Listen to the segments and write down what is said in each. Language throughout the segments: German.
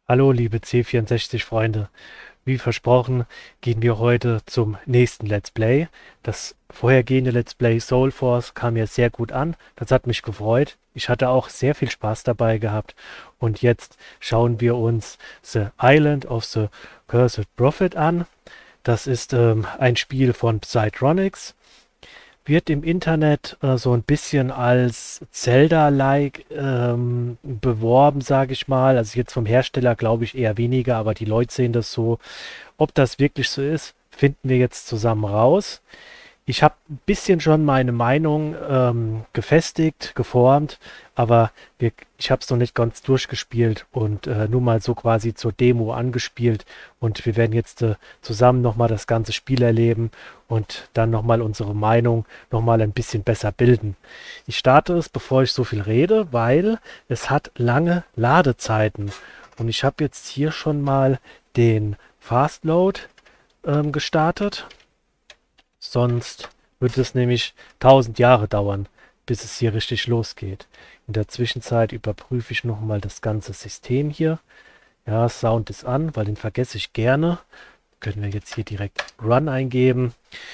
Hallo, liebe C64-Freunde. Wie versprochen, gehen wir heute zum nächsten Let's Play. Das vorhergehende Let's Play Soul Force kam mir sehr gut an. Das hat mich gefreut. Ich hatte auch sehr viel Spaß dabei gehabt. Und jetzt schauen wir uns The Island of the Cursed Prophet an. Das ist ein Spiel von Psytronics. Wird im Internet so ein bisschen als Zelda-like beworben, sage ich mal. Also jetzt vom Hersteller glaube ich eher weniger, aber die Leute sehen das so. Ob das wirklich so ist, finden wir jetzt zusammen raus. Ich habe ein bisschen schon meine Meinung gefestigt, geformt, aber ich habe es noch nicht ganz durchgespielt und nur mal so quasi zur Demo angespielt. Und wir werden jetzt zusammen nochmal das ganze Spiel erleben und dann nochmal unsere Meinung nochmal ein bisschen besser bilden. Ich starte es, bevor ich so viel rede, weil es hat lange Ladezeiten. Und ich habe jetzt hier schon mal den Fastload gestartet. Sonst wird es nämlich 1000 Jahre dauern, bis es hier richtig losgeht. In der Zwischenzeit überprüfe ich nochmal das ganze System hier. Ja, Sound ist an, weil den vergesse ich gerne. Können wir jetzt hier direkt Run eingeben.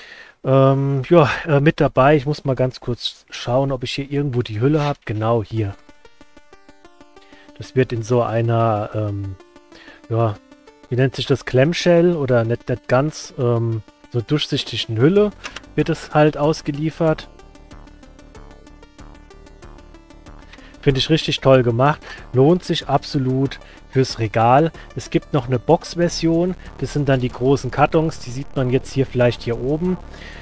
Mit dabei, ich muss mal ganz kurz schauen, ob ich hier irgendwo die Hülle habe. Genau hier. Das wird in so einer, wie nennt sich das, Clamshell oder nicht ganz, so durchsichtigen Hülle wird es halt ausgeliefert. Finde ich richtig toll gemacht. Lohnt sich absolut fürs Regal. Es gibt noch eine Box-Version. Das sind dann die großen Kartons. Die sieht man jetzt hier vielleicht hier oben.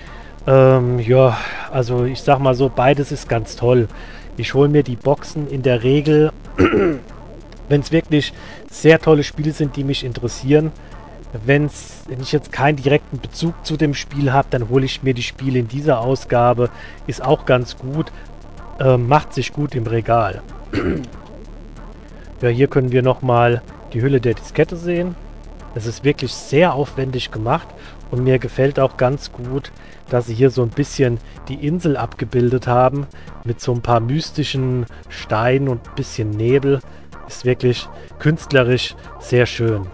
Also ich sag mal so, beides ist ganz toll. Ich hole mir die Boxen in der Regel, wenn es wirklich sehr tolle Spiele sind, die mich interessieren. Wenn ich jetzt keinen direkten Bezug zu dem Spiel habe, dann hole ich mir die Spiele in dieser Ausgabe. Ist auch ganz gut. Macht sich gut im Regal. Ja, hier können wir nochmal die Hülle der Diskette sehen. Es ist wirklich sehr aufwendig gemacht. Und mir gefällt auch ganz gut, dass sie hier so ein bisschen die Insel abgebildet haben. Mit so ein paar mystischen Steinen und ein bisschen Nebel. Ist wirklich künstlerisch sehr schön.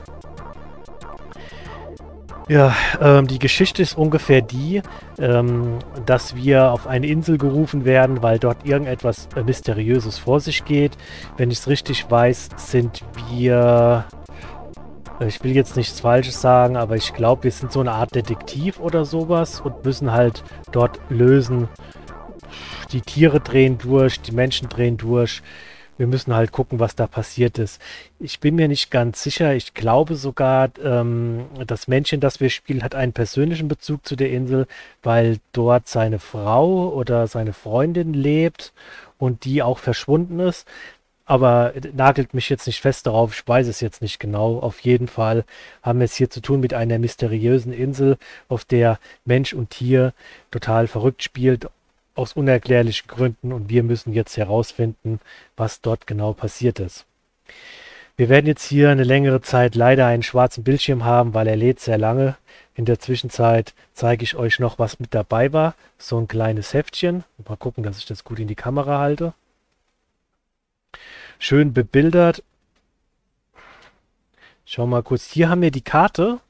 Ja, die Geschichte ist ungefähr die, dass wir auf eine Insel gerufen werden, weil dort irgendetwas Mysteriöses vor sich geht. Wenn ich es richtig weiß, sind wir, ich will jetzt nichts Falsches sagen, aber ich glaube, wir sind so eine Art Detektiv oder sowas und müssen halt dort lösen. Die Tiere drehen durch, die Menschen drehen durch. Wir müssen halt gucken, was da passiert ist. Ich bin mir nicht ganz sicher. Ich glaube sogar, das Männchen, das wir spielen, hat einen persönlichen Bezug zu der Insel, weil dort seine Frau oder seine Freundin lebt und die auch verschwunden ist. Aber nagelt mich jetzt nicht fest darauf. Ich weiß es jetzt nicht genau. Auf jeden Fall haben wir es hier zu tun mit einer mysteriösen Insel, auf der Mensch und Tier total verrückt spielt. Aus unerklärlichen Gründen, und wir müssen jetzt herausfinden, was dort genau passiert ist. Wir werden jetzt hier eine längere Zeit leider einen schwarzen Bildschirm haben, weil er lädt sehr lange. In der Zwischenzeit zeige ich euch noch, was mit dabei war. So ein kleines Heftchen. Mal gucken, dass ich das gut in die Kamera halte. Schön bebildert. Schau mal kurz. Hier haben wir die Karte.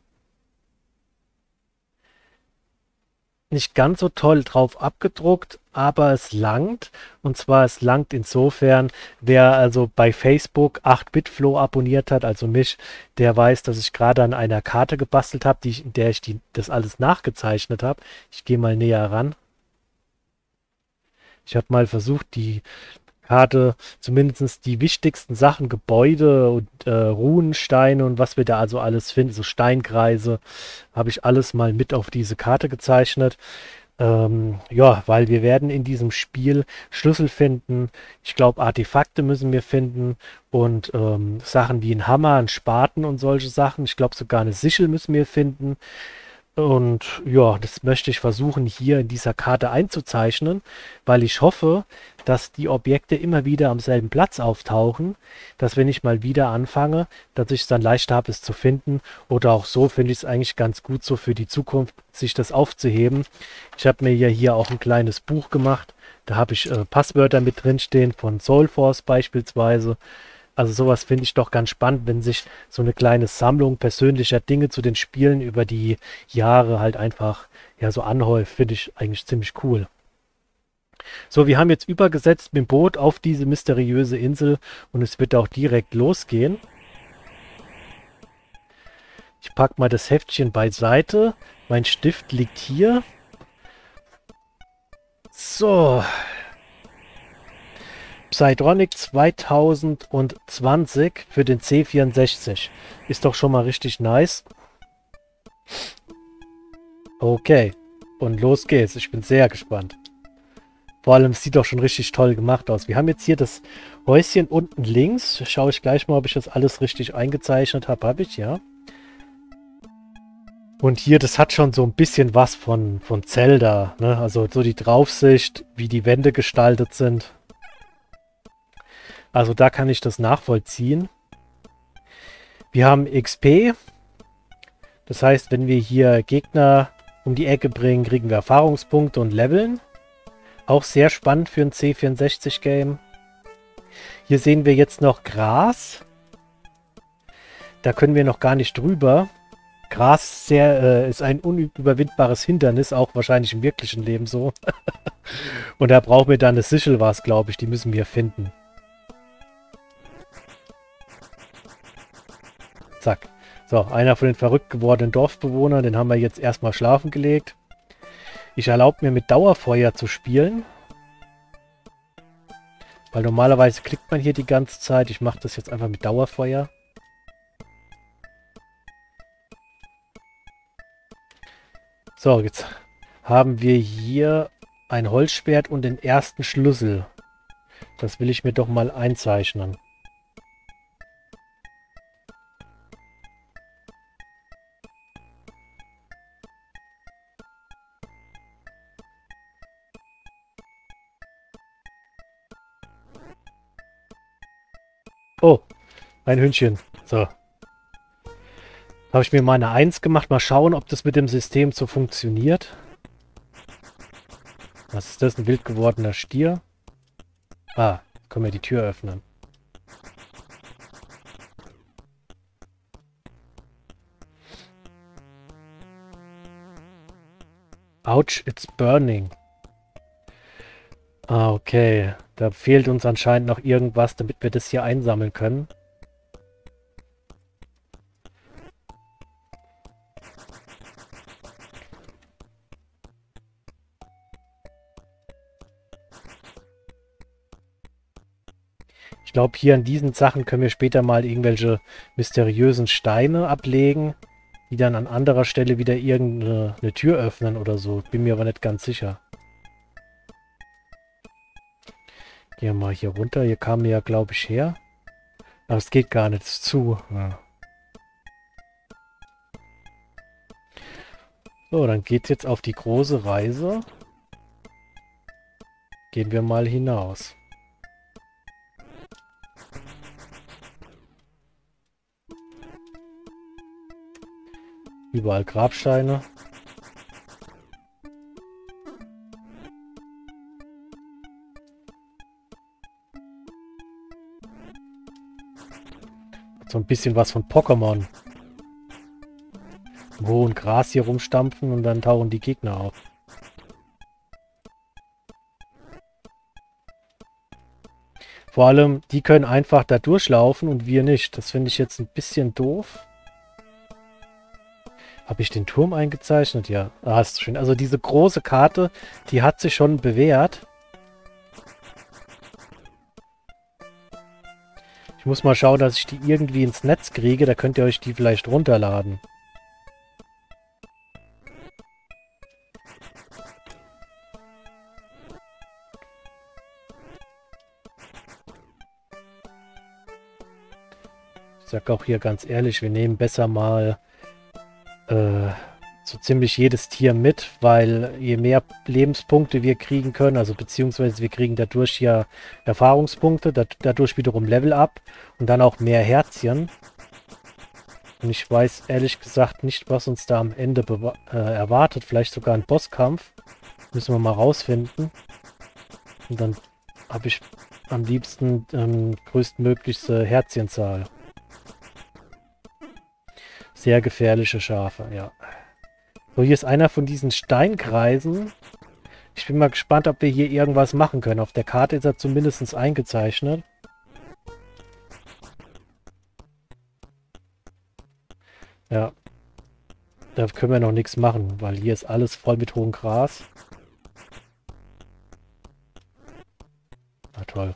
Nicht ganz so toll drauf abgedruckt, aber es langt. Und zwar, es langt insofern, wer also bei Facebook 8BitFlow abonniert hat, also mich, der weiß, dass ich gerade an einer Karte gebastelt habe, in der ich das alles nachgezeichnet habe. Ich gehe mal näher ran. Ich habe mal versucht, die Karte, zumindest die wichtigsten Sachen, Gebäude und Runensteine und was wir da also alles finden, so Steinkreise, habe ich alles mal mit auf diese Karte gezeichnet. Weil wir werden in diesem Spiel Schlüssel finden. Ich glaube, Artefakte müssen wir finden und Sachen wie ein Hammer, ein Spaten und solche Sachen. Ich glaube, sogar eine Sichel müssen wir finden. Und ja, das möchte ich versuchen hier in dieser Karte einzuzeichnen, weil ich hoffe, dass die Objekte immer wieder am selben Platz auftauchen, dass wenn ich mal wieder anfange, dass ich es dann leicht habe, es zu finden. Oder auch so finde ich es eigentlich ganz gut so für die Zukunft, sich das aufzuheben. Ich habe mir ja hier auch ein kleines Buch gemacht. Da habe ich Passwörter mit drin stehen von Soul Force beispielsweise. Also sowas finde ich doch ganz spannend, wenn sich so eine kleine Sammlung persönlicher Dinge zu den Spielen über die Jahre halt einfach ja so anhäuft, finde ich eigentlich ziemlich cool. So, wir haben jetzt übergesetzt mit dem Boot auf diese mysteriöse Insel und es wird auch direkt losgehen. Ich packe mal das Heftchen beiseite. Mein Stift liegt hier. So. Psytronic 2020 für den C64. Ist doch schon mal richtig nice. Okay. Und los geht's. Ich bin sehr gespannt. Vor allem, es sieht doch schon richtig toll gemacht aus. Wir haben jetzt hier das Häuschen unten links. Schaue ich gleich mal, ob ich das alles richtig eingezeichnet habe. Habe ich, ja. Und hier, das hat schon so ein bisschen was von Zelda, ne? Also so die Draufsicht, wie die Wände gestaltet sind. Also da kann ich das nachvollziehen. Wir haben XP. Das heißt, wenn wir hier Gegner um die Ecke bringen, kriegen wir Erfahrungspunkte und Leveln. Auch sehr spannend für ein C64-Game. Hier sehen wir jetzt noch Gras. Da können wir noch gar nicht drüber. Gras ist ein unüberwindbares Hindernis, auch wahrscheinlich im wirklichen Leben so. Und da brauchen wir dann eine Sichel, was glaube ich, die müssen wir finden. Zack. So, einer von den verrückt gewordenen Dorfbewohnern, den haben wir jetzt erstmal schlafen gelegt. Ich erlaube mir mit Dauerfeuer zu spielen. Weil normalerweise klickt man hier die ganze Zeit. Ich mache das jetzt einfach mit Dauerfeuer. So, jetzt haben wir hier ein Holzschwert und den ersten Schlüssel. Das will ich mir doch mal einzeichnen. Oh, ein Hündchen. So. Habe ich mir mal eine 1 gemacht. Mal schauen, ob das mit dem System so funktioniert. Was ist das? Ein wild gewordener Stier? Ah, können wir die Tür öffnen. Ouch, it's burning. Ah, okay. Da fehlt uns anscheinend noch irgendwas, damit wir das hier einsammeln können. Ich glaube, hier an diesen Sachen können wir später mal irgendwelche mysteriösen Steine ablegen, die dann an anderer Stelle wieder irgendeine Tür öffnen oder so. Bin mir aber nicht ganz sicher. Gehen wir mal hier runter. Hier kamen wir ja, glaube ich, her. Aber es geht gar nicht. Es ist zu. Ja. So, dann geht es jetzt auf die große Reise. Gehen wir mal hinaus. Überall Grabsteine. So ein bisschen was von Pokémon. Im hohen Gras hier rumstampfen und dann tauchen die Gegner auf. Vor allem, die können einfach da durchlaufen und wir nicht. Das finde ich jetzt ein bisschen doof. Habe ich den Turm eingezeichnet? Ja. Ah, ist schön. Also diese große Karte, die hat sich schon bewährt. Ich muss mal schauen, dass ich die irgendwie ins Netz kriege. Da könnt ihr euch die vielleicht runterladen. Ich sag auch hier ganz ehrlich, wir nehmen besser mal so ziemlich jedes Tier mit, weil je mehr Lebenspunkte wir kriegen können, also beziehungsweise wir kriegen dadurch ja Erfahrungspunkte, dadurch wiederum Level up und dann auch mehr Herzchen. Und ich weiß ehrlich gesagt nicht, was uns da am Ende erwartet. Vielleicht sogar ein Bosskampf. Müssen wir mal rausfinden. Und dann habe ich am liebsten größtmöglichste Herzchenzahl. Sehr gefährliche Schafe, ja. So, hier ist einer von diesen Steinkreisen. Ich bin mal gespannt, ob wir hier irgendwas machen können. Auf der Karte ist er zumindest eingezeichnet. Ja, da können wir noch nichts machen, weil hier ist alles voll mit hohem Gras. Na toll.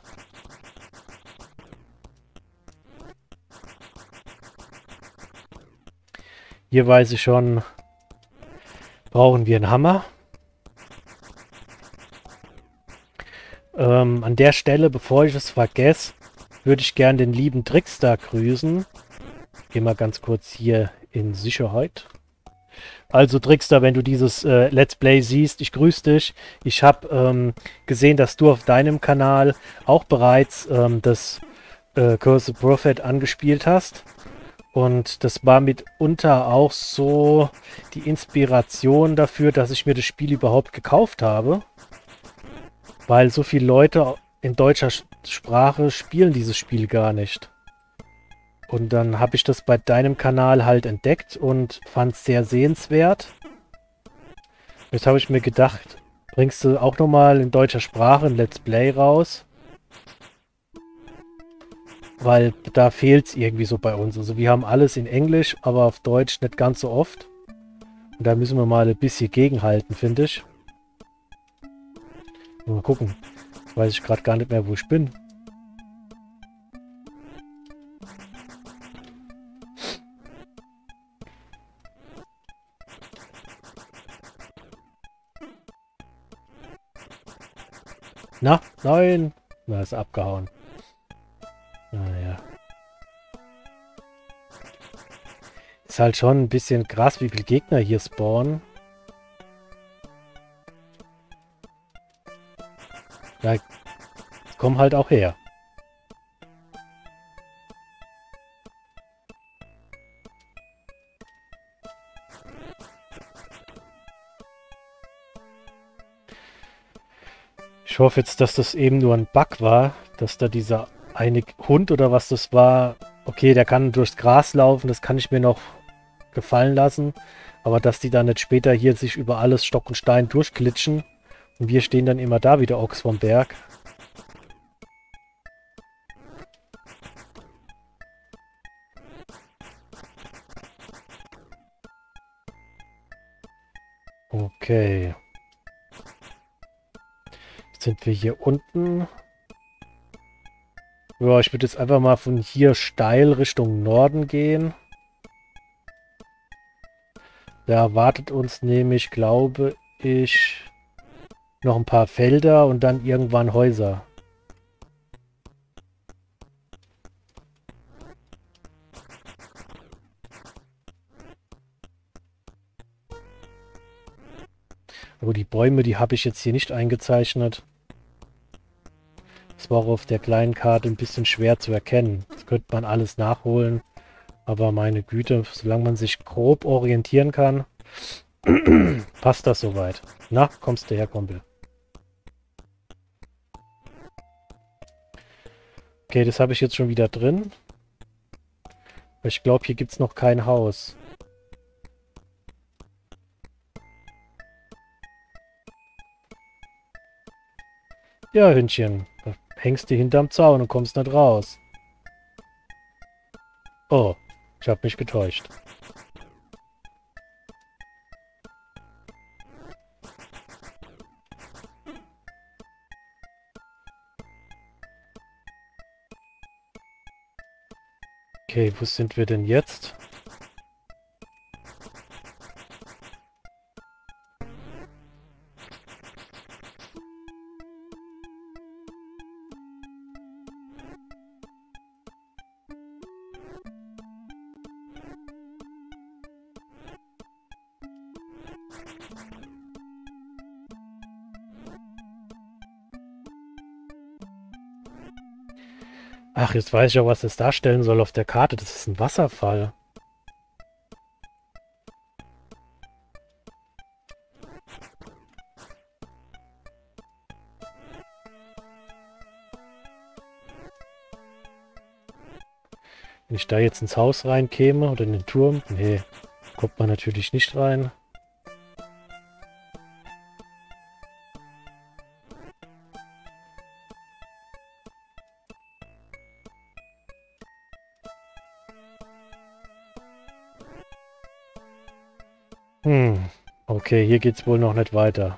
Hier weiß ich schon, brauchen wir einen Hammer. An der Stelle, bevor ich es vergesse, würde ich gern den lieben Trickster grüßen. Geh mal ganz kurz hier in Sicherheit. Also Trickster, wenn du dieses Let's Play siehst, ich grüße dich. Ich habe gesehen, dass du auf deinem Kanal auch bereits das Cursed Prophet angespielt hast. Und das war mitunter auch so die Inspiration dafür, dass ich mir das Spiel überhaupt gekauft habe. Weil so viele Leute in deutscher Sprache spielen dieses Spiel gar nicht. Und dann habe ich das bei deinem Kanal halt entdeckt und fand es sehr sehenswert. Jetzt habe ich mir gedacht, bringst du auch nochmal in deutscher Sprache ein Let's Play raus? Weil da fehlt es irgendwie so bei uns. Also wir haben alles in Englisch, aber auf Deutsch nicht ganz so oft. Und da müssen wir mal ein bisschen gegenhalten, finde ich. Mal gucken. Jetzt weiß ich gerade gar nicht mehr, wo ich bin. Na, nein. Na, ist abgehauen. Naja. Ist halt schon ein bisschen krass, wie viele Gegner hier spawnen. Ja, kommen halt auch her. Ich hoffe jetzt, dass das eben nur ein Bug war, dass da dieser eine Hund oder was das war, okay, der kann durchs Gras laufen, das kann ich mir noch gefallen lassen, aber dass die dann nicht später hier sich über alles Stock und Stein durchglitschen und wir stehen dann immer da wie der Ochs vom Berg. Okay. Jetzt sind wir hier unten. Ja, ich würde jetzt einfach mal von hier steil Richtung Norden gehen. Da erwartet uns nämlich, glaube ich, noch ein paar Felder und dann irgendwann Häuser. Aber die Bäume, die habe ich jetzt hier nicht eingezeichnet. Das war auch auf der kleinen Karte ein bisschen schwer zu erkennen. Das könnte man alles nachholen. Aber meine Güte, solange man sich grob orientieren kann, passt das soweit. Na, kommst du her, Kumpel. Okay, das habe ich jetzt schon wieder drin. Aber ich glaube, hier gibt es noch kein Haus. Ja, Hündchen. Da hängst du hinterm Zaun und kommst nicht raus. Oh, ich habe mich getäuscht. Okay, wo sind wir denn jetzt? Ach, jetzt weiß ich auch, was das darstellen soll auf der Karte. Das ist ein Wasserfall. Wenn ich da jetzt ins Haus reinkäme oder in den Turm, nee, kommt man natürlich nicht rein. Okay, hier geht's wohl noch nicht weiter.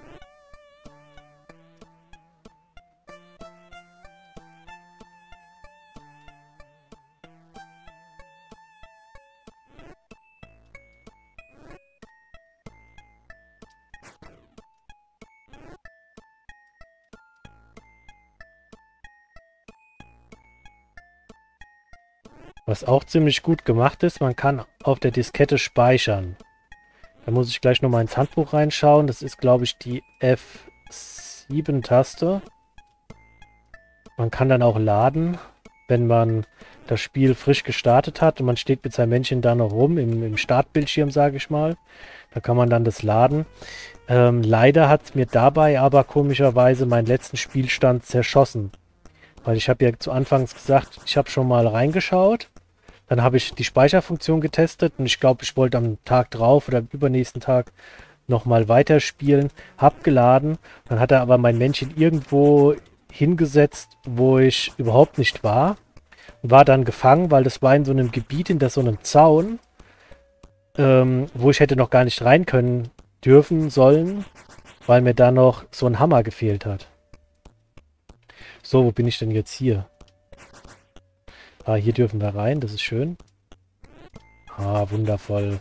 Was auch ziemlich gut gemacht ist, man kann auf der Diskette speichern. Da muss ich gleich nochmal ins Handbuch reinschauen. Das ist, glaube ich, die F7-Taste. Man kann dann auch laden, wenn man das Spiel frisch gestartet hat und man steht mit seinem Männchen da noch rum, im Startbildschirm, sage ich mal. Da kann man dann das laden. Leider hat es mir dabei aber komischerweise meinen letzten Spielstand zerschossen. Weil ich habe ja zu Anfangs gesagt, ich habe schon mal reingeschaut. Dann habe ich die Speicherfunktion getestet und ich glaube, ich wollte am Tag drauf oder am übernächsten Tag nochmal weiterspielen. Hab geladen, dann hat er aber mein Männchen irgendwo hingesetzt, wo ich überhaupt nicht war. Und war dann gefangen, weil das war in so einem Gebiet, hinter so einem Zaun, wo ich hätte noch gar nicht rein können dürfen sollen, weil mir da noch so ein Hammer gefehlt hat. So, wo bin ich denn jetzt hier? Ah, hier dürfen wir rein, das ist schön. Ah, wundervoll.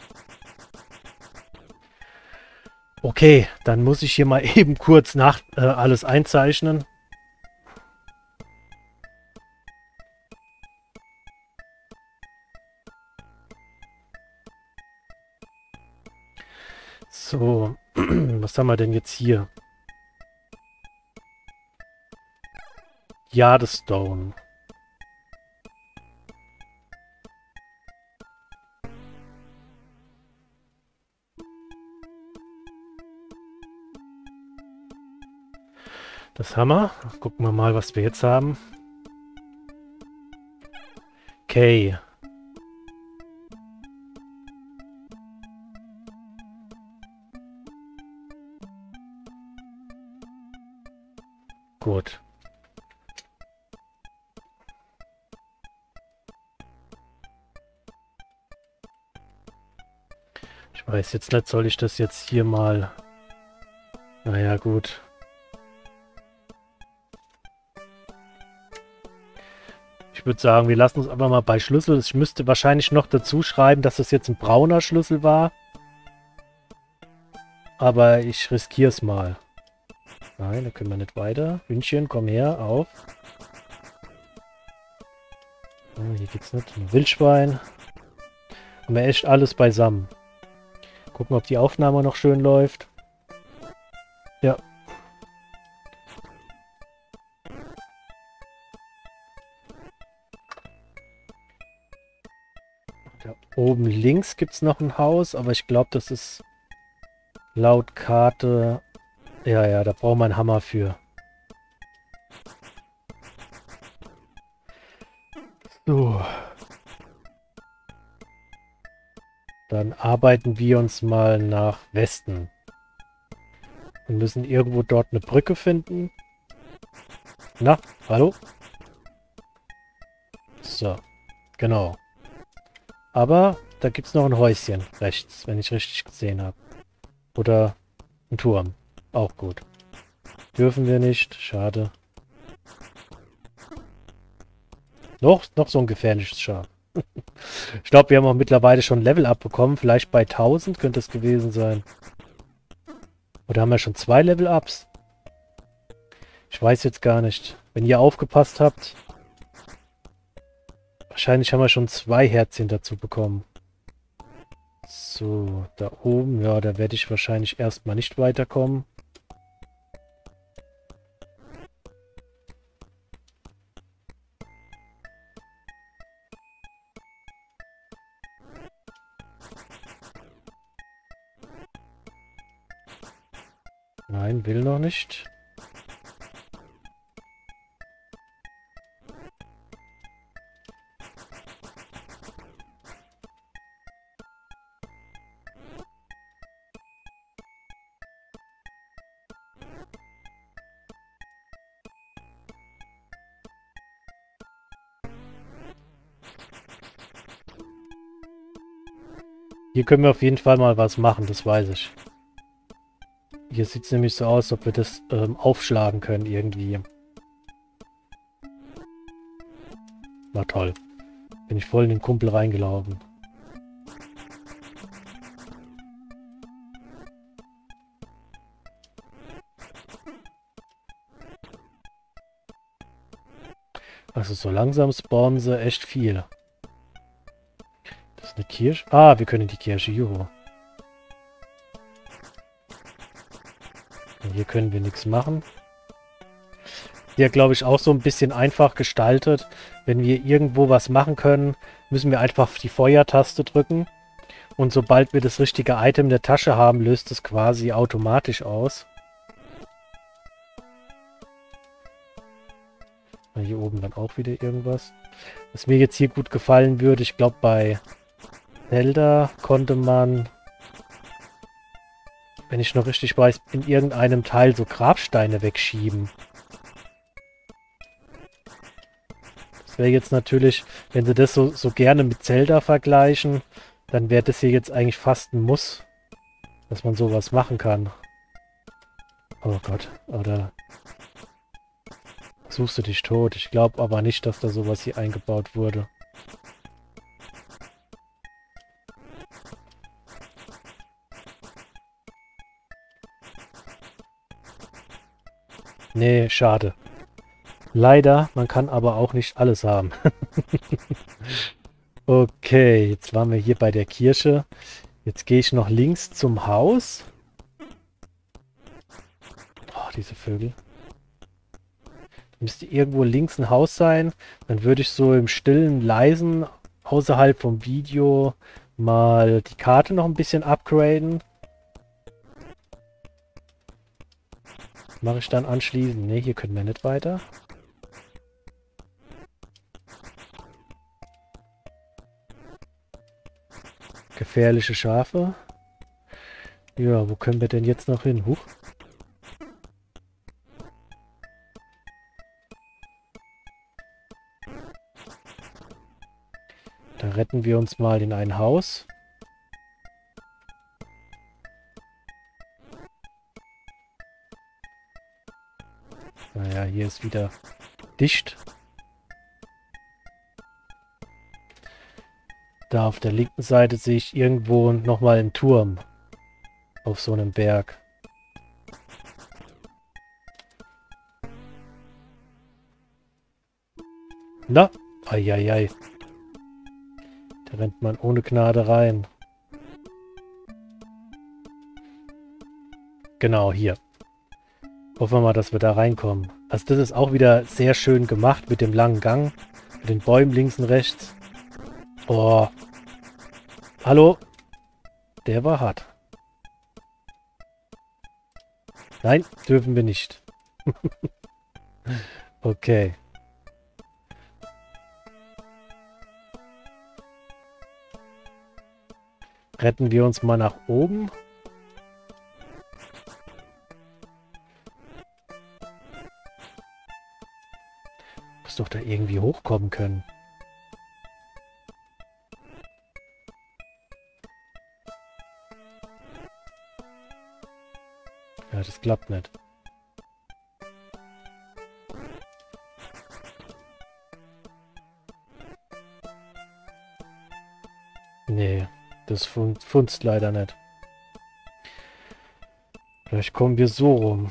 Okay, dann muss ich hier mal eben kurz nach alles einzeichnen. So, was haben wir denn jetzt hier? Jadestone. Das haben wir. Gucken wir mal, was wir jetzt haben. Okay. Gut. Ich weiß jetzt nicht, soll ich das jetzt hier mal... Naja, gut. Ich würde sagen, wir lassen uns einfach mal bei Schlüssel. Ich müsste wahrscheinlich noch dazu schreiben, dass das jetzt ein brauner Schlüssel war. Aber ich riskiere es mal. Nein, da können wir nicht weiter. Hündchen, komm her, auf. Hier geht's nicht. Ein Wildschwein. Haben wir echt alles beisammen. Gucken, ob die Aufnahme noch schön läuft. Ja. Da oben links gibt es noch ein Haus, aber ich glaube, das ist laut Karte... Ja, da braucht man einen Hammer für. So. Dann arbeiten wir uns mal nach Westen. Wir müssen irgendwo dort eine Brücke finden. Na, hallo? So, genau. Aber da gibt es noch ein Häuschen rechts, wenn ich richtig gesehen habe. Oder ein Turm. Auch gut. Dürfen wir nicht. Schade. Noch so ein gefährliches Schaf. Ich glaube, wir haben auch mittlerweile schon Level abbekommen. Vielleicht bei 1000 könnte es gewesen sein. Oder haben wir schon 2 Level-Ups? Ich weiß jetzt gar nicht. Wenn ihr aufgepasst habt. Wahrscheinlich haben wir schon 2 Herzchen dazu bekommen. So, da oben. Ja, da werde ich wahrscheinlich erstmal nicht weiterkommen. Nein, will noch nicht. Hier können wir auf jeden Fall mal was machen, das weiß ich. Hier sieht es nämlich so aus, ob wir das aufschlagen können irgendwie. Na toll. Bin ich voll in den Kumpel reingelaufen. Also so langsam spawnen sie echt viel. Das ist eine Kirsche. Ah, wir können die Kirsche. Juhu. Hier können wir nichts machen. Hier glaube ich auch so ein bisschen einfach gestaltet. Wenn wir irgendwo was machen können, müssen wir einfach die Feuertaste drücken. Und sobald wir das richtige Item in der Tasche haben, löst es quasi automatisch aus. Hier oben dann auch wieder irgendwas. Was mir jetzt hier gut gefallen würde, ich glaube bei Zelda konnte man, wenn ich noch richtig weiß, in irgendeinem Teil so Grabsteine wegschieben. Das wäre jetzt natürlich, wenn sie das so gerne mit Zelda vergleichen, dann wäre das hier jetzt eigentlich fast ein Muss, dass man sowas machen kann. Oh Gott, oder suchst du dich tot? Ich glaube aber nicht, dass da sowas hier eingebaut wurde. Nee, schade. Leider, man kann aber auch nicht alles haben. Okay, jetzt waren wir hier bei der Kirche. Jetzt gehe ich noch links zum Haus. Oh, diese Vögel. Müsste irgendwo links ein Haus sein. Dann würde ich so im stillen, leisen, außerhalb vom Video mal die Karte noch ein bisschen upgraden. Mache ich dann anschließend. Ne, hier können wir nicht weiter. Gefährliche Schafe. Ja, wo können wir denn jetzt noch hin? Huch. Da retten wir uns mal in ein Haus. Naja, hier ist wieder dicht. Da auf der linken Seite sehe ich irgendwo nochmal einen Turm. Auf so einem Berg. Na, eieiei. Da rennt man ohne Gnade rein. Genau, hier. Hoffen wir mal, dass wir da reinkommen. Also das ist auch wieder sehr schön gemacht mit dem langen Gang. Mit den Bäumen links und rechts. Oh. Hallo? Der war hart. Nein, dürfen wir nicht. Okay. Retten wir uns mal nach oben. Muss doch da irgendwie hochkommen können. Ja, das klappt nicht. Nee, das funzt leider nicht. Vielleicht kommen wir so rum.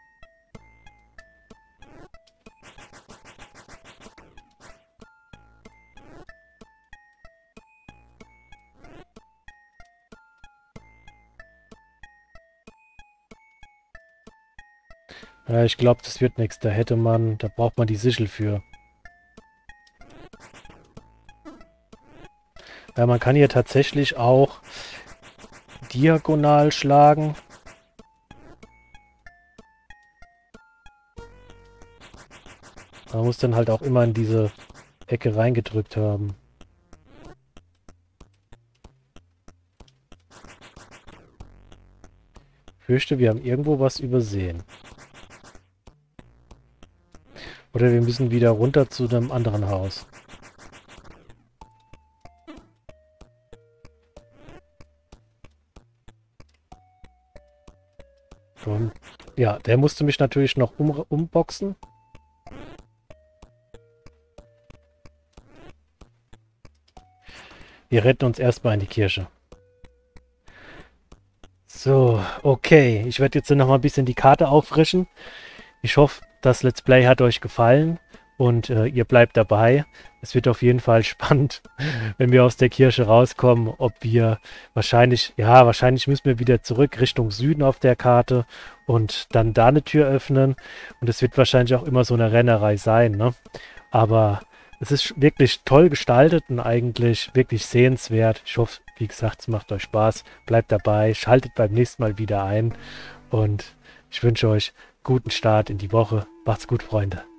Ja, ich glaube, das wird nichts. Da braucht man die Sichel für. Ja, man kann hier tatsächlich auch diagonal schlagen. Man muss dann halt auch immer in diese Ecke reingedrückt haben. Ich fürchte, wir haben irgendwo was übersehen. Oder wir müssen wieder runter zu einem anderen Haus. Und ja, der musste mich natürlich noch umboxen. Wir retten uns erstmal in die Kirche. So, okay. Ich werde jetzt noch mal ein bisschen die Karte auffrischen. Ich hoffe, das Let's Play hat euch gefallen und ihr bleibt dabei. Es wird auf jeden Fall spannend, wenn wir aus der Kirche rauskommen, ob wir wahrscheinlich, ja, wahrscheinlich müssen wir wieder zurück Richtung Süden auf der Karte und dann da eine Tür öffnen. Und es wird wahrscheinlich auch immer so eine Rennerei sein, ne? Aber es ist wirklich toll gestaltet und eigentlich wirklich sehenswert. Ich hoffe, wie gesagt, es macht euch Spaß. Bleibt dabei, schaltet beim nächsten Mal wieder ein und ich wünsche euch guten Start in die Woche. Macht's gut, Freunde.